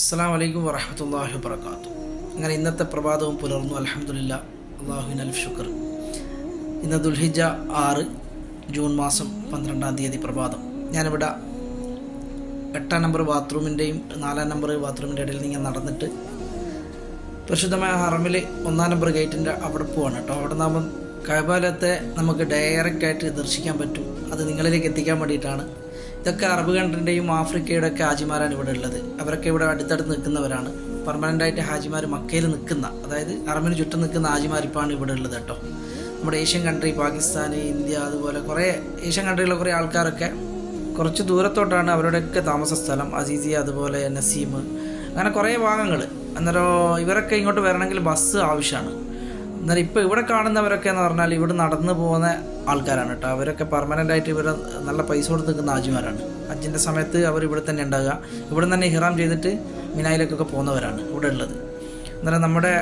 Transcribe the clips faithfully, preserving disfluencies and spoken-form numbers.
അസ്സലാമു അലൈക്കും വറഹ്മത്തുള്ളാഹി വബറകാതുഹു. അങ്ങനെ ഇന്നത്തെ പ്രഭാതവും പുലർന്നു. അൽഹംദുലില്ലാഹ്, അല്ലാഹുവിന് അൽഫ് ശുക്ർ. ഇന്ന് ദുൽഹിജ്ജ ആറ് ജൂൺ മാസം പന്ത്രണ്ടാം തീയതി പ്രഭാതം. ഞാനിവിടെ എട്ടാം നമ്പർ ബാത്റൂമിൻ്റെയും നാലാം നമ്പർ ബാത്റൂമിൻ്റെ ഇടയിൽ നിന്ന് നടന്നിട്ട് പരിശുദ്ധമായ ഹറമിൽ ഒന്നാം നമ്പർ ഗേറ്റിൻ്റെ അവിടെ പോവാണ് കേട്ടോ. അവിടെ നിന്നാകുമ്പം കഅബയിലത്തെ നമുക്ക് ഡയറക്റ്റായിട്ട് ദർശിക്കാൻ പറ്റും. അത് നിങ്ങളിലേക്ക് എത്തിക്കാൻ വേണ്ടിയിട്ടാണ്. ഇതൊക്കെ അറബ് കൺട്രീൻ്റെയും ആഫ്രിക്കയുടെ ഒക്കെ ഹാജിമാരാണ് ഇവിടെ ഉള്ളത്. അവരൊക്കെ ഇവിടെ അടുത്തടുത്ത് നിൽക്കുന്നവരാണ്. പെർമനൻ്റായിട്ട് ഹാജിമാർ മക്കയിൽ നിൽക്കുന്ന, അതായത് അറബിന് ചുറ്റും നിൽക്കുന്ന ഹാജിമാരിപ്പാണ് ഇവിടെ ഉള്ളത് കേട്ടോ. നമ്മുടെ ഏഷ്യൻ കൺട്രി, പാകിസ്ഥാൻ, ഇന്ത്യ, അതുപോലെ കുറേ ഏഷ്യൻ കൺട്രിയിലെ കുറേ ആൾക്കാരൊക്കെ കുറച്ച് ദൂരത്തോട്ടാണ് അവരുടെയൊക്കെ താമസ സ്ഥലം. അസീസിയ, അതുപോലെ നസീം, അങ്ങനെ കുറേ ഭാഗങ്ങൾ. അന്നേരം ഇവരൊക്കെ ഇങ്ങോട്ട് വരണമെങ്കിൽ ബസ് ആവശ്യമാണ്. എന്നാൽ ഇപ്പോൾ ഇവിടെ കാണുന്നവരൊക്കെ എന്ന് പറഞ്ഞാൽ ഇവിടെ നടന്നു പോകുന്ന ആൾക്കാരാണ് കേട്ടോ. അവരൊക്കെ പെർമനൻ്റായിട്ട് ഇവർ നല്ല പൈസ കൊടുത്ത് നിൽക്കുന്ന ഹാജിമാരാണ്. ഹജ്ജിൻ്റെ സമയത്ത് അവർ ഇവിടെ തന്നെ ഉണ്ടാകുക. ഇവിടെ തന്നെ ഇഹ്റാം ചെയ്തിട്ട് മിനായിലേക്കൊക്കെ പോകുന്നവരാണ് ഇവിടെ ഉള്ളത്. അന്നേരം നമ്മുടെ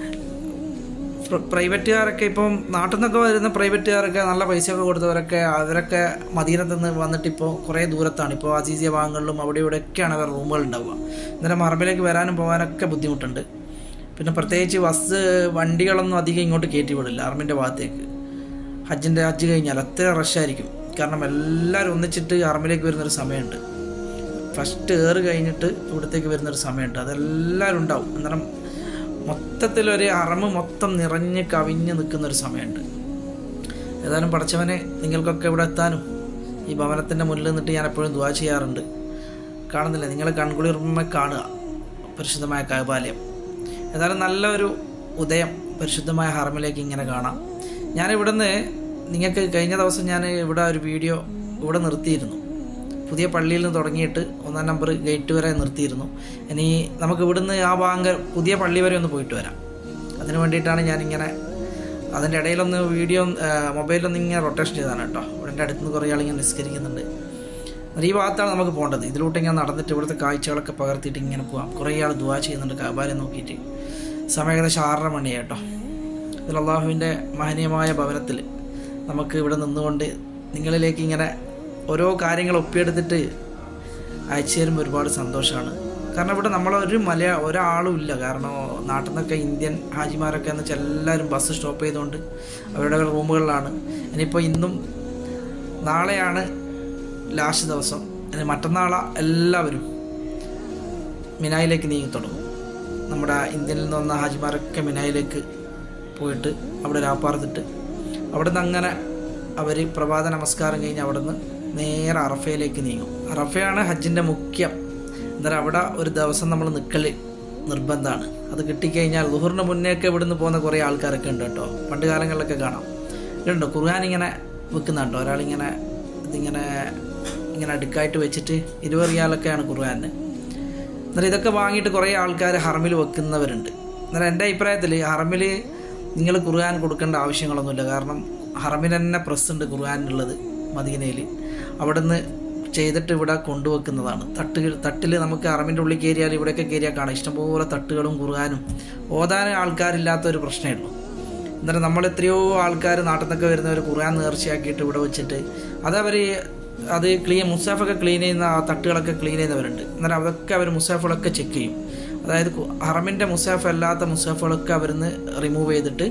പ്രൈവറ്റുകാരൊക്കെ ഇപ്പം നാട്ടിൽ നിന്നൊക്കെ വരുന്ന പ്രൈവറ്റുകാരൊക്കെ നല്ല പൈസയൊക്കെ കൊടുത്തവരൊക്കെ അവരൊക്കെ മദീനത്ത് നിന്ന് വന്നിട്ട് ഇപ്പോൾ കുറേ ദൂരത്താണ്. ഇപ്പോൾ അസീസിയ ഭാഗങ്ങളിലും അവിടെ ഇവിടെയൊക്കെയാണ് അവരുടെ റൂമുകൾ ഉണ്ടാവുക. അന്നേരം ഹറമിലേക്ക് വരാനും പോകാനൊക്കെ ബുദ്ധിമുട്ടുണ്ട്. പിന്നെ പ്രത്യേകിച്ച് ബസ് വണ്ടികളൊന്നും അധികം ഇങ്ങോട്ട് കയറ്റി വിടില്ല ഹറമിൻ്റെ ഭാഗത്തേക്ക്. ഹജ്ജിൻ്റെ ഹജ്ജ് കഴിഞ്ഞാൽ അത്ര റഷായിരിക്കും. കാരണം എല്ലാവരും ഒന്നിച്ചിട്ട് ഹറമിലേക്ക് വരുന്നൊരു സമയമുണ്ട്. ഫസ്റ്റ് ഏറ് കഴിഞ്ഞിട്ട് ഇവിടത്തേക്ക് വരുന്നൊരു സമയമുണ്ട്. അതെല്ലാവരും ഉണ്ടാവും. അന്നേരം മൊത്തത്തിലൊരു ഹറമ് മൊത്തം നിറഞ്ഞ് കവിഞ്ഞ് നിൽക്കുന്നൊരു സമയമുണ്ട്. ഏതായാലും പടച്ചവനെ നിങ്ങൾക്കൊക്കെ ഇവിടെ എത്താനും ഈ ഭവനത്തിൻ്റെ മുന്നിൽ നിന്നിട്ട് ഞാൻ എപ്പോഴും ദുആ ചെയ്യാറുണ്ട്. കാണുന്നില്ല, നിങ്ങൾ കൺകുളിർമ കാണുക പരിശുദ്ധമായ കഅബാലയം. ഏതായാലും നല്ലൊരു ഉദയം പരിശുദ്ധമായ ഹറമിലേക്ക് ഇങ്ങനെ കാണാം. ഞാനിവിടുന്ന് നിങ്ങൾക്ക് കഴിഞ്ഞ ദിവസം ഞാൻ ഇവിടെ ഒരു വീഡിയോ ഇവിടെ നിർത്തിയിരുന്നു. പുതിയ പള്ളിയിൽ നിന്ന് തുടങ്ങിയിട്ട് ഒന്നാം നമ്പർ ഗേറ്റ് വരെ നിർത്തിയിരുന്നു. ഇനി നമുക്ക് ഇവിടുന്ന് ആ ഭാഗം പുതിയ പള്ളി വരെ ഒന്ന് പോയിട്ട് വരാം. അതിന് വേണ്ടിയിട്ടാണ് ഞാനിങ്ങനെ അതിൻ്റെ ഇടയിലൊന്ന് വീഡിയോ മൊബൈലൊന്ന് ഇങ്ങനെ റൊട്ടേഷൻ ചെയ്താണ് കേട്ടോ. ഇവിടെ അടുത്തുനിന്ന് കുറേ ആളിങ്ങനെ നിസ്കരിക്കുന്നുണ്ട്. ഈ ഭാഗത്താണ് നമുക്ക് പോകേണ്ടത്. ഇതിലൂട്ട് ഇങ്ങനെ നടന്നിട്ട് ഇവിടുത്തെ കാഴ്ചകളൊക്കെ പകർത്തിയിട്ട് ഇങ്ങനെ പോകാം. കുറേ ആൾ ദുആ ചെയ്യുന്നുണ്ട് കഅബയെ നോക്കിയിട്ട്. സമയം ഏകദേശം ആറര മണിയായി കേട്ടോ. ഇതിൽ അള്ളാഹുവിൻ്റെ മഹനീയമായ ഭവനത്തിൽ നമുക്ക് ഇവിടെ നിന്നുകൊണ്ട് നിങ്ങളിലേക്ക് ഇങ്ങനെ ഓരോ കാര്യങ്ങൾ ഒപ്പിയെടുത്തിട്ട് അയച്ചു തരുമ്പോൾ ഒരുപാട് സന്തോഷമാണ്. കാരണം ഇവിടെ നമ്മളൊരു മലയാ ഒരാളും ഇല്ല. കാരണം നാട്ടിൽ നിന്നൊക്കെ ഇന്ത്യൻ ഹാജിമാരൊക്കെ എന്ന് വെച്ചാൽ എല്ലാവരും ബസ് സ്റ്റോപ്പ് ചെയ്തുകൊണ്ട് അവരുടെ റൂമുകളിലാണ്. ഇനിയിപ്പോൾ ഇന്നും നാളെയാണ് ലാസ്റ്റ് ദിവസം. ഇനി മറ്റന്നാളെ എല്ലാവരും മിനായിലേക്ക് നീങ്ങി തുടങ്ങും. നമ്മുടെ ഇന്ത്യയിൽ നിന്ന് വന്ന ഹാജിമാരൊക്കെ മിനായിലേക്ക് പോയിട്ട് അവിടെ രാപ്പാർത്തിട്ട് അവിടെ നിന്ന് അങ്ങനെ അവർ പ്രഭാത നമസ്കാരം കഴിഞ്ഞ് അവിടെ നിന്ന് നേരെ അറഫയിലേക്ക് നീങ്ങും. അറഫയാണ് ഹജ്ജിൻ്റെ മുഖ്യം. എന്നാൽ അവിടെ ഒരു ദിവസം നമ്മൾ നിൽക്കൽ നിർബന്ധമാണ്. അത് കിട്ടിക്കഴിഞ്ഞാൽ ളുഹറിന് മുന്നേയൊക്കെ ഇവിടെ നിന്ന് പോകുന്ന കുറേ ആൾക്കാരൊക്കെ ഉണ്ട് കേട്ടോ. പണ്ട് കാലങ്ങളിലൊക്കെ കാണാം. ഇതുണ്ടോ ഖുർആൻ ഇങ്ങനെ വെക്കുന്നുണ്ടോ ഒരാളിങ്ങനെ ഇതിങ്ങനെ ഇങ്ങനെ അടുക്കായിട്ട് വെച്ചിട്ട് ഇരുപത് റിയാലൊക്കെയാണ് ഖുർആന്. എന്നാൽ ഇതൊക്കെ വാങ്ങിയിട്ട് കുറേ ആൾക്കാർ ഹറമിൽ വെക്കുന്നവരുണ്ട്. എന്നാൽ എൻ്റെ അഭിപ്രായത്തിൽ ഹറമിൽ നിങ്ങൾ ഖുർആൻ കൊടുക്കേണ്ട ആവശ്യങ്ങളൊന്നുമില്ല. കാരണം ഹറമിൽ തന്നെ പ്രസ് ഉണ്ട് ഖുർആനുള്ളത് മദീനയിൽ. അവിടെ നിന്ന് ചെയ്തിട്ട് ഇവിടെ കൊണ്ടുവെക്കുന്നതാണ്. തട്ടുകൾ തട്ടിൽ നമുക്ക് ഹറമിൻ്റെ ഉള്ളിൽ കയറിയാൽ ഇവിടെയൊക്കെ കയറിയാൽ കാണാം ഇഷ്ടംപോലെ തട്ടുകളും ഖുർആനും. ഓതാൻ ആൾക്കാരില്ലാത്തൊരു പ്രശ്നമേ ഉള്ളൂ. എന്നാലും നമ്മൾ എത്രയോ ആൾക്കാർ നാട്ടിൽ നിന്നൊക്കെ വരുന്നവർ ഖുർആൻ നേർച്ചയാക്കിയിട്ട് ഇവിടെ വെച്ചിട്ട് അതവർ അത് ക്ലീൻ മുസാഫൊക്കെ ക്ലീൻ ചെയ്യുന്ന ആ തട്ടുകളൊക്കെ ക്ലീൻ ചെയ്യുന്നവരുണ്ട്. എന്നാൽ അതൊക്കെ അവർ മുസാഫുകളൊക്കെ ചെക്ക് ചെയ്യും. അതായത് ഹറമിൻ്റെ മുസാഫ് അല്ലാത്ത മുസാഫുകളൊക്കെ അവരിന്ന് റിമൂവ് ചെയ്തിട്ട്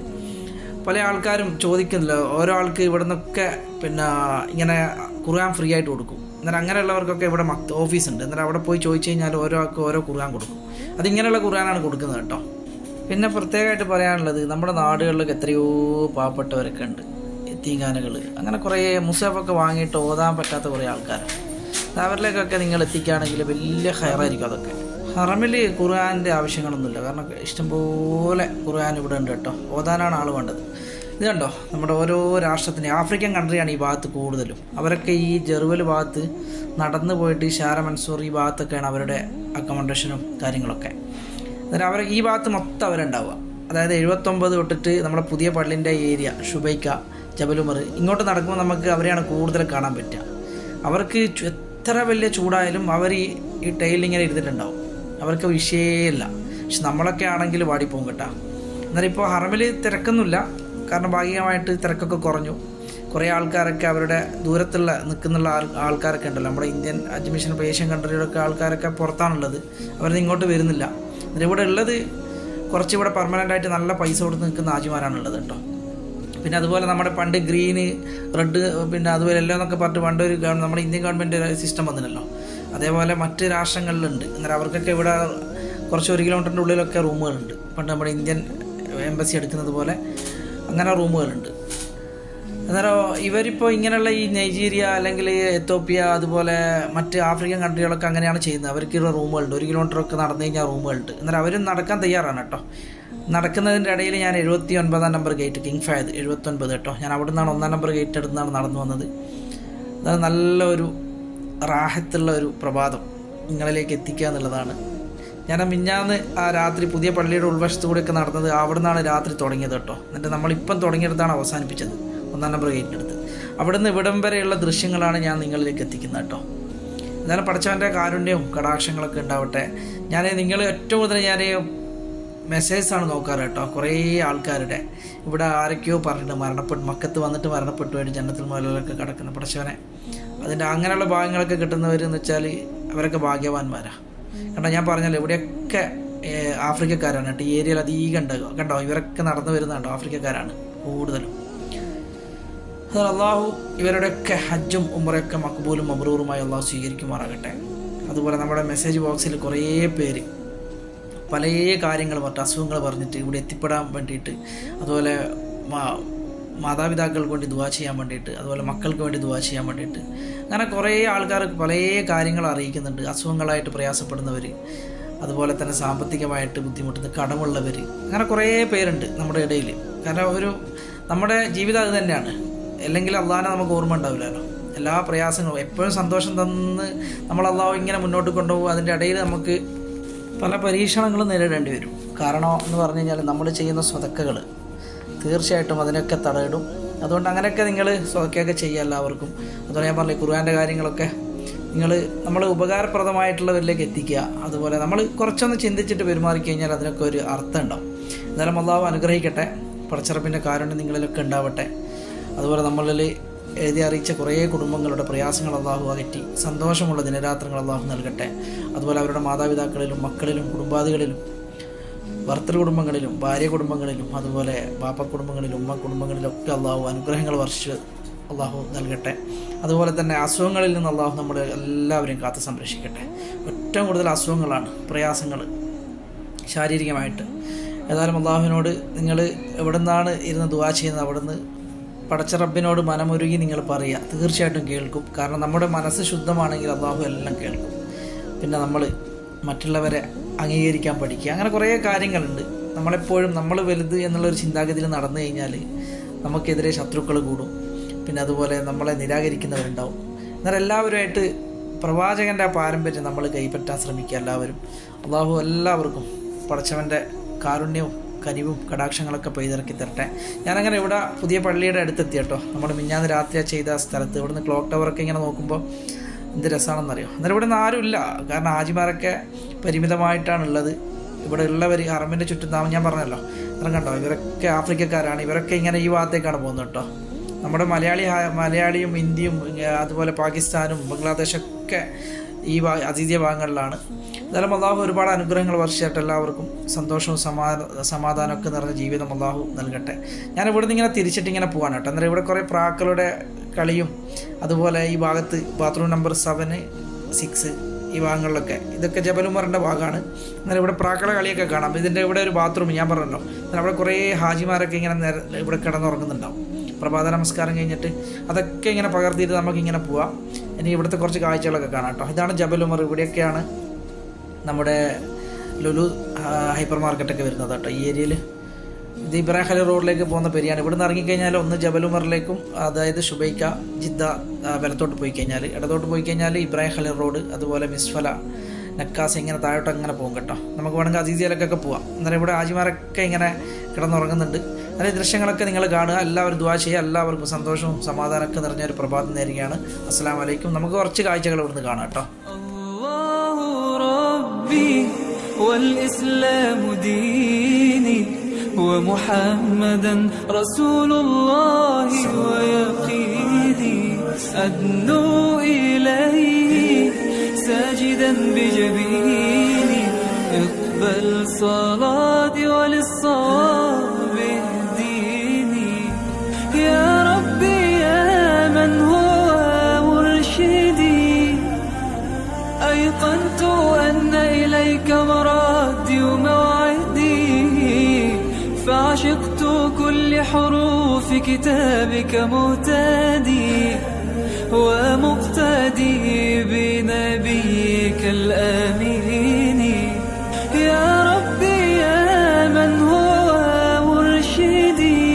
പല ആൾക്കാരും ചോദിക്കുന്നില്ല. ഓരോ ആൾക്ക് ഇവിടെ നിന്നൊക്കെ പിന്നെ ഇങ്ങനെ ഖുർആൻ ഫ്രീ ആയിട്ട് കൊടുക്കും. എന്നാൽ അങ്ങനെയുള്ളവർക്കൊക്കെ ഇവിടെ മക്ത ഓഫീസുണ്ട്. എന്നാൽ അവിടെ പോയി ചോദിച്ചു കഴിഞ്ഞാൽ ഓരോ ആൾക്ക് ഓരോ ഖുർആൻ കൊടുക്കും. അതിങ്ങനെയുള്ള ഖുർആനാണ് കൊടുക്കുന്നത് കേട്ടോ. പിന്നെ പ്രത്യേകമായിട്ട് പറയാനുള്ളത് നമ്മുടെ നാടുകളിലൊക്കെ എത്രയോ പാവപ്പെട്ടവരൊക്കെ ഉണ്ട്, എത്തീങ്കാനകൾ, അങ്ങനെ കുറേ മുസാഫൊക്കെ വാങ്ങിയിട്ട് ഓതാൻ പറ്റാത്ത കുറേ ആൾക്കാരാണ്. അവരിലേക്കൊക്കെ നിങ്ങൾ എത്തിക്കുകയാണെങ്കിൽ വലിയ ഹയറായിരിക്കും. അതൊക്കെ ഹറമിൽ ഖുർആൻ്റെ ആവശ്യങ്ങളൊന്നുമില്ല. കാരണം ഇഷ്ടംപോലെ ഖുർആൻ ഇവിടെ ഉണ്ട് കേട്ടോ. ഓതാനാണ് ആൾ വേണ്ടത്. ഇത് കണ്ടോ, നമ്മുടെ ഓരോ രാഷ്ട്രത്തിന് ആഫ്രിക്കൻ കൺട്രിയാണ് ഈ ഭാഗത്ത് കൂടുതലും. അവരൊക്കെ ഈ ജെറുവൽ ഭാഗത്ത് നടന്നു പോയിട്ട് ഷാര മൻസൂർ ഈ ഭാഗത്തൊക്കെയാണ് അവരുടെ അക്കോമഡേഷനും കാര്യങ്ങളൊക്കെ. അന്നേരം അവർ ഈ ഭാഗത്ത് മൊത്തം അവരുണ്ടാവുക. അതായത് എഴുപത്തൊമ്പത് തൊട്ടിട്ട് നമ്മുടെ പുതിയ പള്ളിൻ്റെ ഏരിയ ഷുബൈക്ക, ജബലുമർ ഇങ്ങോട്ട് നടക്കുമ്പോൾ നമുക്ക് അവരെയാണ് കൂടുതൽ കാണാൻ പറ്റുക. അവർക്ക് എത്ര വലിയ ചൂടായാലും അവർ ഈ ഈ ടൈലിങ്ങനെ ഇരുന്നിട്ടുണ്ടാവും. അവർക്ക് വിഷയമില്ല. പക്ഷെ നമ്മളൊക്കെ ആണെങ്കിൽ വാടിപ്പോകും കേട്ടോ. എന്നാൽ ഇപ്പോൾ ഹറമിൽ തിരക്കൊന്നുമില്ല. കാരണം ഭാഗികമായിട്ട് തിരക്കൊക്കെ കുറഞ്ഞു. കുറേ ആൾക്കാരൊക്കെ അവരുടെ ദൂരത്തുള്ള നിൽക്കുന്നുള്ള ആൾ ആൾക്കാരൊക്കെ ഉണ്ടല്ലോ, നമ്മുടെ ഇന്ത്യൻ അഡ്മിഷൻ ഏഷ്യൻ കൺട്രിയിലൊക്കെ ആൾക്കാരൊക്കെ പുറത്താണുള്ളത്, അവരൊന്നും ഇങ്ങോട്ട് വരുന്നില്ല. എന്നിട്ട് ഇവിടെ ഉള്ളത് കുറച്ചിവിടെ പെർമനൻ്റായിട്ട് നല്ല പൈസ കൊടുത്ത് നിൽക്കുന്ന ഹാജിമാരാണുള്ളത് കേട്ടോ. പിന്നെ അതുപോലെ നമ്മുടെ പണ്ട് ഗ്രീന് റെഡ് പിന്നെ അതുപോലെ എല്ലാം എന്നൊക്കെ പറഞ്ഞിട്ട് പണ്ട് ഒരു നമ്മുടെ ഇന്ത്യൻ ഗവൺമെൻറ് സിസ്റ്റം വന്നില്ലല്ലോ, അതേപോലെ മറ്റ് രാഷ്ട്രങ്ങളിലുണ്ട്. എന്നാൽ അവർക്കൊക്കെ ഇവിടെ കുറച്ച് ഒരു കിലോമീറ്ററിൻ്റെ ഉള്ളിലൊക്കെ റൂമുകളുണ്ട്. പണ്ട് നമ്മുടെ ഇന്ത്യൻ എംബസി എടുക്കുന്നത് പോലെ അങ്ങനെ റൂമുകളുണ്ട്. അന്നേരം ഇവരിപ്പോൾ ഇങ്ങനെയുള്ള ഈ നൈജീരിയ അല്ലെങ്കിൽ എത്തോപ്യ അതുപോലെ മറ്റ് ആഫ്രിക്കൻ കൺട്രികളൊക്കെ അങ്ങനെയാണ് ചെയ്യുന്നത്. അവർക്കുള്ള റൂമുകളുണ്ട്, ഒരു കിലോമീറ്ററൊക്കെ നടന്നു കഴിഞ്ഞാൽ റൂമുകളുണ്ട്. അന്നേരം അവരും നടക്കാൻ തയ്യാറാണ് കേട്ടോ. നടക്കുന്നതിൻ്റെ ഇടയിൽ ഞാൻ എഴുപത്തി ഒൻപതാം നമ്പർ ഗേറ്റ് കിങ് ഫയദ് എഴുപത്തൊൻപത് കേട്ടോ, ഞാൻ അവിടെ നിന്നാണ് ഒന്നാം നമ്പർ ഗേറ്റ് എടുത്താണ് നടന്നു വന്നത്. അത് നല്ലൊരു റാഹത്തുള്ള ഒരു പ്രഭാതം നിങ്ങളിലേക്ക് എത്തിക്കുക എന്നുള്ളതാണ്. ഞാൻ മിഞ്ഞാന്ന് ആ രാത്രി പുതിയ പള്ളിയുടെ ഉൾവശത്തു കൂടെയൊക്കെ നടന്നത് അവിടെ നിന്നാണ് രാത്രി തുടങ്ങിയത് കേട്ടോ. എന്നിട്ട് നമ്മളിപ്പം തുടങ്ങിയെടുത്താണ് അവസാനിപ്പിച്ചത് ഒന്നാം നമ്പർ ഗേറ്റിനടുത്ത്. അവിടെ നിന്ന് ഇവിടം വരെയുള്ള ദൃശ്യങ്ങളാണ് ഞാൻ നിങ്ങളിലേക്ക് എത്തിക്കുന്നത് കേട്ടോ. എന്നാലും പഠിച്ചവൻ്റെ കാരുണ്യവും കടാക്ഷങ്ങളൊക്കെ ഉണ്ടാവട്ടെ. ഞാൻ നിങ്ങൾ ഏറ്റവും കൂടുതൽ ഞാൻ മെസ്സേജസാണ് നോക്കാറ് കേട്ടോ. കുറേ ആൾക്കാരുടെ ഇവിടെ ആരൊക്കെയോ പറഞ്ഞിട്ട് മരണപ്പെട്ടു, മക്കത്ത് വന്നിട്ട് മരണപ്പെട്ടു വേണ്ടി ജന്നത്തുൽ മഅവയിലൊക്കെ കിടക്കുന്ന പഠിച്ചവനെ. അതിൻ്റെ അങ്ങനെയുള്ള ഭാഗങ്ങളൊക്കെ കിട്ടുന്നവരെന്ന് വെച്ചാൽ അവരൊക്കെ ഭാഗ്യവാന്മാരാണ്. കണ്ടോ, ഞാൻ പറഞ്ഞല്ലോ ഇവിടെയൊക്കെ ആഫ്രിക്കക്കാരാണ് കേട്ടോ. ഈ ഏരിയയിൽ അധികം ഉണ്ടാകുക കണ്ടോ, ഇവരൊക്കെ നടന്നു വരുന്നുണ്ടോ, ആഫ്രിക്കക്കാരാണ് കൂടുതലും. അത് അള്ളാഹു ഇവരുടെയൊക്കെ ഹജ്ജും ഉംറയൊക്കെ മക്ബൂലും മബ്രൂറുമായി അള്ളാഹു സ്വീകരിക്കുമാറാകട്ടെ. അതുപോലെ നമ്മുടെ മെസ്സേജ് ബോക്സിൽ കുറേ പേര് പല കാര്യങ്ങൾ പറഞ്ഞിട്ട് അസുഖങ്ങൾ പറഞ്ഞിട്ട് ഇവിടെ എത്തിപ്പെടാൻ വേണ്ടിയിട്ട്, അതുപോലെ മാതാപിതാക്കൾക്ക് വേണ്ടി ദുആ ചെയ്യാൻ വേണ്ടിയിട്ട്, അതുപോലെ മക്കൾക്ക് വേണ്ടി ദുആ ചെയ്യാൻ വേണ്ടിയിട്ട്, അങ്ങനെ കുറേ ആൾക്കാർ പല കാര്യങ്ങൾ അറിയിക്കുന്നുണ്ട്. അസുഖങ്ങളായിട്ട് പ്രയാസപ്പെടുന്നവർ, അതുപോലെ തന്നെ സാമ്പത്തികമായിട്ട് ബുദ്ധിമുട്ടുന്ന കടമുള്ളവർ, അങ്ങനെ കുറേ പേരുണ്ട് നമ്മുടെ ഇടയിൽ. കാരണം ഒരു നമ്മുടെ ജീവിതം അത് തന്നെയാണ്. അല്ലെങ്കിൽ അള്ളാഹിനെ നമുക്ക് ഓർമ്മ ഉണ്ടാവില്ലല്ലോ. എല്ലാ പ്രയാസങ്ങളും എപ്പോഴും സന്തോഷം തന്ന് നമ്മൾ അള്ളാഹു ഇങ്ങനെ മുന്നോട്ട് കൊണ്ടുപോകും. അതിൻ്റെ ഇടയിൽ നമുക്ക് പല പരീക്ഷണങ്ങളും നേരിടേണ്ടി വരും. കാരണം എന്ന് പറഞ്ഞു കഴിഞ്ഞാൽ നമ്മൾ ചെയ്യുന്ന സ്വതക്കകൾ തീർച്ചയായിട്ടും അതിനൊക്കെ തടയിടും. അതുകൊണ്ട് അങ്ങനെയൊക്കെ നിങ്ങൾ സ്വതക്കയൊക്കെ ചെയ്യുക എല്ലാവർക്കും. അതുപോലെ ഞാൻ പറഞ്ഞു ഖുർആൻ്റെ കാര്യങ്ങളൊക്കെ നിങ്ങൾ നമ്മൾ ഉപകാരപ്രദമായിട്ടുള്ളവരിലേക്ക് എത്തിക്കുക. അതുപോലെ നമ്മൾ കുറച്ചൊന്ന് ചിന്തിച്ചിട്ട് പെരുമാറിക്കഴിഞ്ഞാൽ അതിനൊക്കെ ഒരു അർത്ഥം ഉണ്ടാവും. എന്നാലും അള്ളാഹു അനുഗ്രഹിക്കട്ടെ. പടച്ചിറപ്പിൻ്റെ കാരുണ്യം നിങ്ങളിലൊക്കെ ഉണ്ടാവട്ടെ. അതുപോലെ നമ്മളിൽ എഴുതി അറിയിച്ച കുറേ കുടുംബങ്ങളുടെ പ്രയാസങ്ങൾ അള്ളാഹു അകറ്റി സന്തോഷമുള്ള ദിനരാത്രങ്ങൾ അള്ളാഹു നൽകട്ടെ. അതുപോലെ അവരുടെ മാതാപിതാക്കളിലും മക്കളിലും കുടുംബാദികളിലും ഭർത്തൃ കുടുംബങ്ങളിലും ഭാര്യ കുടുംബങ്ങളിലും അതുപോലെ ബാപ്പ കുടുംബങ്ങളിലും ഉമ്മ കുടുംബങ്ങളിലൊക്കെ അള്ളാഹു അനുഗ്രഹങ്ങൾ വർഷിച്ച് അള്ളാഹു നൽകട്ടെ. അതുപോലെ തന്നെ അസുഖങ്ങളിൽ നിന്ന് അള്ളാഹു നമ്മുടെ എല്ലാവരെയും കാത്തു സംരക്ഷിക്കട്ടെ. ഏറ്റവും കൂടുതൽ അസുഖങ്ങളാണ്, പ്രയാസങ്ങൾ ശാരീരികമായിട്ട്. ഏതായാലും അള്ളാഹുവിനോട് നിങ്ങൾ എവിടെ നിന്നാണ് ഇരുന്ന് ദുആ ചെയ്യുന്നത് അവിടെ നിന്ന് പടച്ച റബ്ബിനോട് മനമൊരുകി നിങ്ങൾ പറയുക, തീർച്ചയായിട്ടും കേൾക്കും. കാരണം നമ്മുടെ മനസ്സ് ശുദ്ധമാണെങ്കിൽ അള്ളാഹു എല്ലാം കേൾക്കും. പിന്നെ നമ്മൾ മറ്റുള്ളവരെ അംഗീകരിക്കാൻ പഠിക്കുക, അങ്ങനെ കുറേ കാര്യങ്ങളുണ്ട്. നമ്മളെപ്പോഴും നമ്മൾ വലുത് എന്നുള്ളൊരു ചിന്താഗതിയിൽ നടന്നു കഴിഞ്ഞാൽ നമുക്കെതിരെ ശത്രുക്കൾ കൂടും. പിന്നെ അതുപോലെ നമ്മളെ നിരാകരിക്കുന്നവരുണ്ടാവും. എന്നാൽ എല്ലാവരുമായിട്ട് പ്രവാചകൻ്റെ ആ പാരമ്പര്യം നമ്മൾ കൈപ്പറ്റാൻ ശ്രമിക്കുക എല്ലാവരും. അള്ളാഹു എല്ലാവർക്കും പടച്ചവൻ്റെ കാരുണ്യവും കനിവും കടാക്ഷങ്ങളൊക്കെ പെയ്തിറക്കി തരട്ടെ. ഞാനങ്ങനെ ഇവിടെ പുതിയ പള്ളിയുടെ അടുത്തെത്തി കേട്ടോ. നമ്മൾ മിഞ്ഞാന്ന് രാത്രി ചെയ്ത സ്ഥലത്ത് ഇവിടുന്ന് ക്ലോക്ക് ടവറൊക്കെ ഇങ്ങനെ നോക്കുമ്പോൾ എന്ത് രസമാണെന്നറിയോ. അന്നേരം ഇവിടെ നിന്ന് ആരുമില്ല, കാരണം ഹാജിമാരൊക്കെ പരിമിതമായിട്ടാണുള്ളത്. ഇവിടെ ഉള്ളവർ ഹറമിൻ്റെ ചുറ്റും താമസം ഞാൻ പറഞ്ഞല്ലോ. അന്നേരം കണ്ടോ ഇവരൊക്കെ ആഫ്രിക്കക്കാരാണ്. ഇവരൊക്കെ ഇങ്ങനെ ഈ ഭാഗത്തേക്കാണ് പോകുന്നത് കേട്ടോ. നമ്മുടെ മലയാളി മലയാളിയും ഇന്ത്യയും അതുപോലെ പാകിസ്ഥാനും ബംഗ്ലാദേശൊക്കെ ഈ അസീസിയ ഭാഗങ്ങളിലാണ്. എന്തായാലും അള്ളാഹു ഒരുപാട് അനുഗ്രഹങ്ങൾ വർഷിച്ചിട്ട് എല്ലാവർക്കും സന്തോഷവും സമാധാന സമാധാനമൊക്കെ നിറഞ്ഞ ജീവിതം അള്ളാഹു നൽകട്ടെ. ഞാൻ ഇവിടെ നിന്ന് ഇങ്ങനെ തിരിച്ചിട്ട് ഇങ്ങനെ പോകാൻ കേട്ടോ. അന്നേരം ഇവിടെ കുറേ പ്രാക്കളുടെ കളിയും അതുപോലെ ഈ ഭാഗത്ത് ബാത്റൂം നമ്പർ സെവന് സിക്സ് ഈ ഭാഗങ്ങളിലൊക്കെ ഇതൊക്കെ ജബലുമറിൻ്റെ ഭാഗമാണ്. അന്നേരം ഇവിടെ പ്രാക്കളുടെ കളിയൊക്കെ കാണാം. ഇതിൻ്റെ ഇവിടെ ഒരു ബാത്റൂം ഞാൻ പറഞ്ഞല്ലോ. അന്നേരം അവിടെ കുറേ ഹാജിമാരൊക്കെ ഇങ്ങനെ നേരെ ഇവിടെ കിടന്നുറങ്ങുന്നുണ്ടാവും പ്രഭാത നമസ്കാരം കഴിഞ്ഞിട്ട്. അതൊക്കെ ഇങ്ങനെ പകർത്തിയിട്ട് നമുക്കിങ്ങനെ പോവാം. ഇനി ഇവിടുത്തെ കുറച്ച് കാഴ്ചകളൊക്കെ കാണാം കേട്ടോ. ഇതാണ് ജബലുമർ. ഇവിടെയൊക്കെയാണ് നമ്മുടെ ലുലു ഹൈപ്പർ മാർക്കറ്റൊക്കെ വരുന്നത് കേട്ടോ ഈ ഏരിയയിൽ. ഇത് ഇബ്രാഹിം ഖലീൽ റോഡിലേക്ക് പോകുന്ന പെരിയാണ്. ഇവിടെ നിന്ന് ഇറങ്ങിക്കഴിഞ്ഞാൽ ഒന്ന് ജബലുമറിലേക്കും അതായത് ഷുബൈക്ക ജിദ്ദ വലത്തോട്ട് പോയി കഴിഞ്ഞാൽ, ഇടത്തോട്ട് പോയി കഴിഞ്ഞാൽ ഇബ്രാഹിം ഖലീൽ റോഡ്, അതുപോലെ മിസ്ഫല നക്കാസ് ഇങ്ങനെ താഴോട്ട് അങ്ങനെ പോകും കേട്ടോ. നമുക്ക് വേണമെങ്കിൽ അസീസിയയിലേക്കൊക്കെ പോവാം. അന്നേരം ഇവിടെ ഹാജിമാരൊക്കെ ഇങ്ങനെ കിടന്നുറങ്ങുന്നുണ്ട്. അതിൻ്റെ ദൃശ്യങ്ങളൊക്കെ നിങ്ങൾ കാണുക. എല്ലാവരും ദുആ ചെയ്യുക. എല്ലാവർക്കും സന്തോഷവും സമാധാനമൊക്കെ നിറഞ്ഞൊരു പ്രഭാതം നേരുകയാണ്. അസ്സലാമു അലൈക്കും. നമുക്ക് കുറച്ച് കാഴ്ചകൾ ഇവിടുന്ന് കാണാം കേട്ടോ. والإسلام ديني ومحمدا رسول الله ويقيني أدنو إليه ساجدا بجبيني اقبل صلاتي وللصواب اهديني يا ربي يا من هو مرشدي أيقنت أن إليك مرادي وموعدي فعشقت كل حروف كتابك مهتدي ومقتدي بنبيك الآمين يا ربي يا من هو مرشدي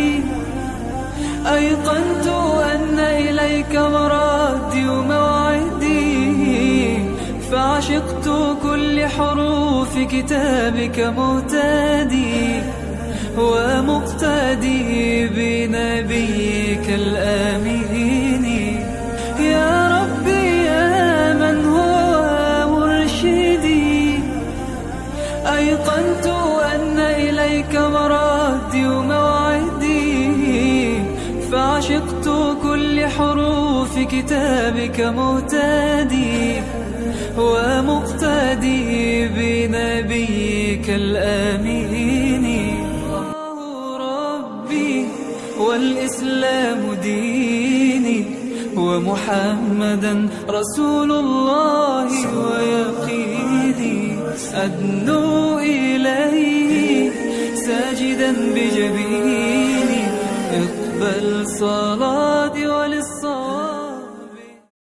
أيقنت أن إليك مرادي وموعدي فعشقت كل حروف كتابك مهتدي ومقتدي بنبيك الآمين يا ربي يا من هو مرشدي أيقنت أن إليك مرادي وموعدي فعشقت كل حروف كتابك مهتدي ومقتدي بنبيك الآمين والإسلام ديني ومحمدا رسول الله ويقيني أدنو إليه ساجدا بجبيني اقبل صلاتي